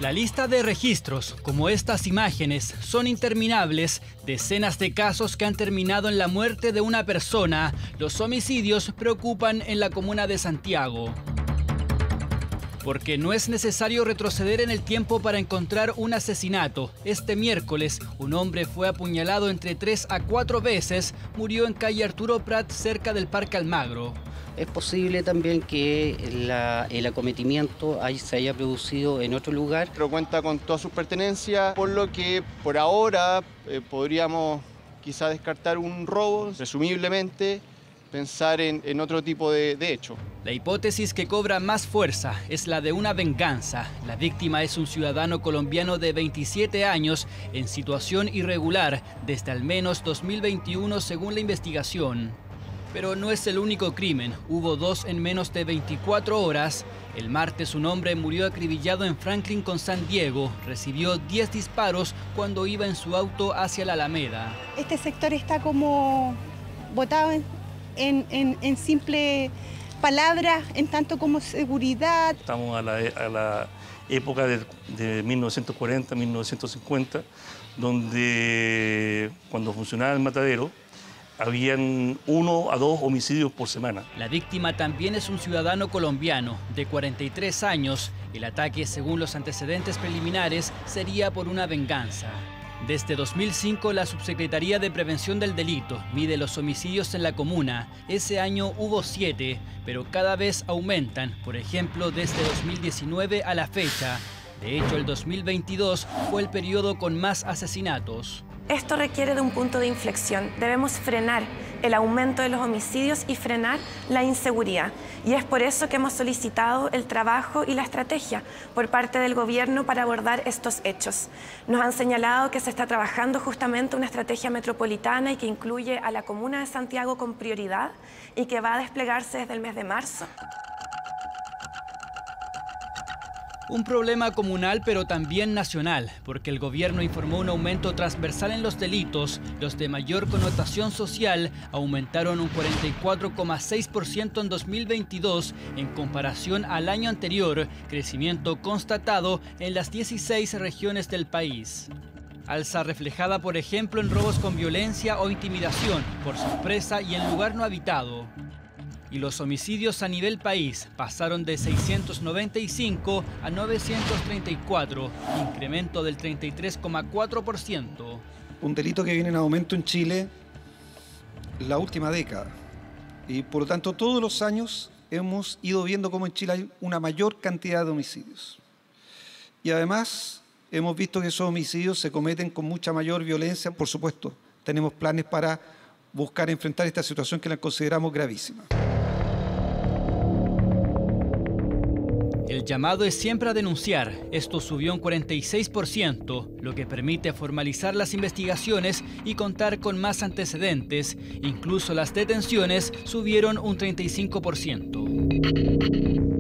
La lista de registros, como estas imágenes, son interminables. Decenas de casos que han terminado en la muerte de una persona. Los homicidios preocupan en la comuna de Santiago. Porque no es necesario retroceder en el tiempo para encontrar un asesinato. Este miércoles, un hombre fue apuñalado entre 3 a 4 veces. Murió en calle Arturo Prat, cerca del Parque Almagro. Es posible también que el acometimiento se haya producido en otro lugar. Pero cuenta con todas sus pertenencias, por lo que por ahora podríamos quizá descartar un robo, presumiblemente pensar en otro tipo de hecho. La hipótesis que cobra más fuerza es la de una venganza. La víctima es un ciudadano colombiano de 27 años en situación irregular desde al menos 2021 según la investigación. Pero no es el único crimen. Hubo 2 en menos de 24 horas. El martes un hombre murió acribillado en Franklin con San Diego. Recibió 10 disparos cuando iba en su auto hacia la Alameda. Este sector está como botado en simple palabras, en tanto como seguridad. Estamos a la época de 1940, 1950, donde cuando funcionaba el matadero, habían 1 a 2 homicidios por semana. La víctima también es un ciudadano colombiano de 43 años. El ataque, según los antecedentes preliminares, sería por una venganza. Desde 2005, la Subsecretaría de Prevención del Delito mide los homicidios en la comuna. Ese año hubo 7, pero cada vez aumentan. Por ejemplo, desde 2019 a la fecha. De hecho, el 2022 fue el periodo con más asesinatos. Esto requiere de un punto de inflexión. Debemos frenar el aumento de los homicidios y frenar la inseguridad. Y es por eso que hemos solicitado el trabajo y la estrategia por parte del gobierno para abordar estos hechos. Nos han señalado que se está trabajando justamente una estrategia metropolitana y que incluye a la comuna de Santiago con prioridad y que va a desplegarse desde el mes de marzo. Un problema comunal pero también nacional, porque el gobierno informó un aumento transversal en los delitos. Los de mayor connotación social aumentaron un 44,6% en 2022 en comparación al año anterior, crecimiento constatado en las 16 regiones del país. Alza reflejada, por ejemplo, en robos con violencia o intimidación, por sorpresa y en lugar no habitado. Y los homicidios a nivel país pasaron de 695 a 934, incremento del 33,4%. Un delito que viene en aumento en Chile la última década. Y por lo tanto todos los años hemos ido viendo cómo en Chile hay una mayor cantidad de homicidios. Y además hemos visto que esos homicidios se cometen con mucha mayor violencia. Por supuesto, tenemos planes para buscar enfrentar esta situación que la consideramos gravísima. El llamado es siempre a denunciar. Esto subió un 46%, lo que permite formalizar las investigaciones y contar con más antecedentes. Incluso las detenciones subieron un 35%.